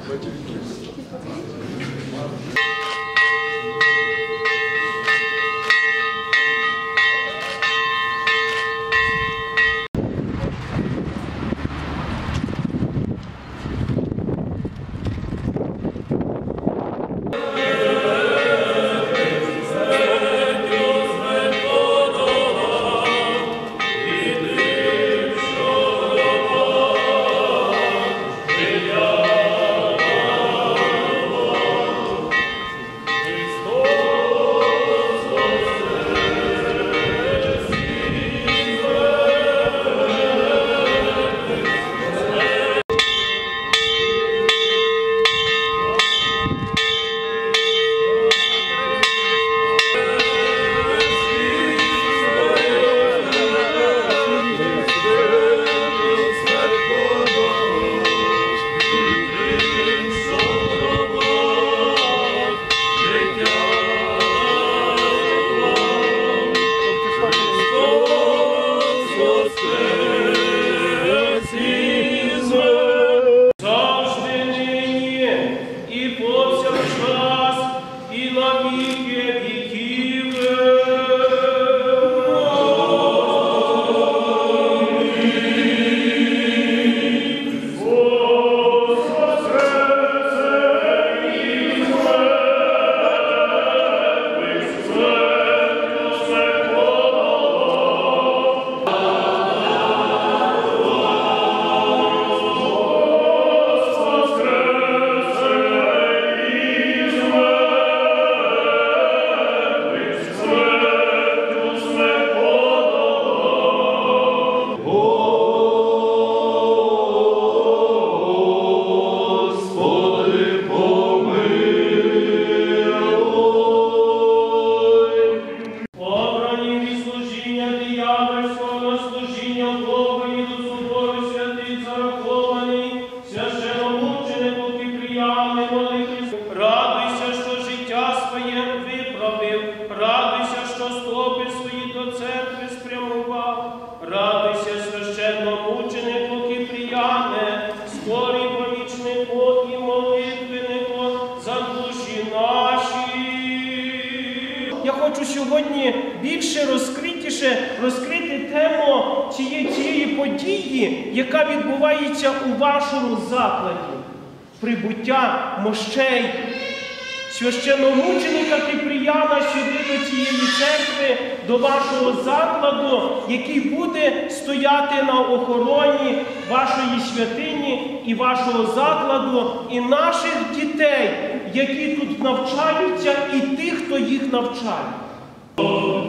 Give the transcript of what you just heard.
Я хочу сьогодні більше розкрити тему цієї події, яка відбувається у вашому закладі. Прибуття мощей священномученика Кипріяна сюди до цієї церкви, до вашого закладу, який буде стояти на охороні вашої святині і вашого закладу, і наших дітей, які тут навчаються, і тих, хто їх навчає.